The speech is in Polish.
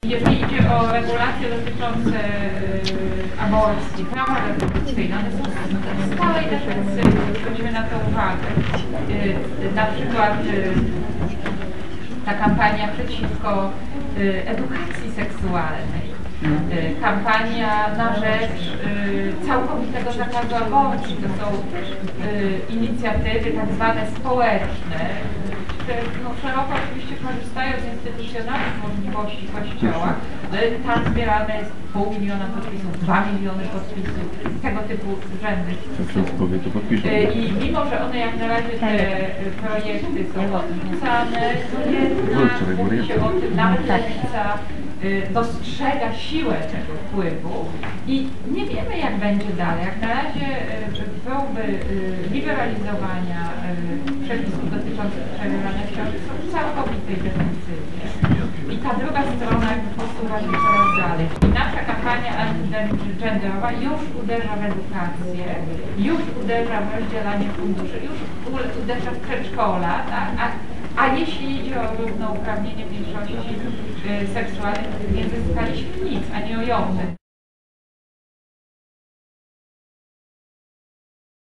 Jeżeli idzie o regulacje dotyczące aborcji, prawa reprodukcyjne, one są w stałej defensywie, zwróćmy na to uwagę. Na przykład ta kampania przeciwko edukacji seksualnej, kampania na rzecz całkowitego zakazu aborcji, to są inicjatywy tak zwane społeczne, które szeroko oczywiście korzystają z instytucjonalnych możliwości Kościoła. Tam zbierane jest 500 000 podpisów, 2 miliony podpisów, tego typu rzędy. I mimo, że one jak na razie te projekty są odrzucane, to jednak mówi się o tym, nawet lewica dostrzega siłę tego wpływu i nie wiemy, jak będzie dalej. Jak na razie próby liberalizowania przepisów dotyczących przerywania ciąży są w całkowitej defensywie. I ta druga strona posuwa się coraz dalej. I nasza kampania antygenderowa już uderza w edukację, już uderza w rozdzielanie funduszy, już uderza w przedszkola, tak? A jeśli idzie o równouprawnienie mniejszości seksualnej, to nie zyskaliśmy nic, ani o joty.